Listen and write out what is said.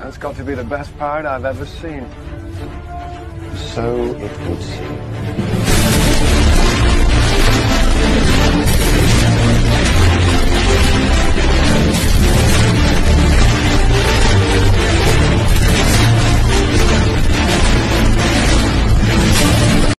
That's got to be the best part I've ever seen. So it would seem.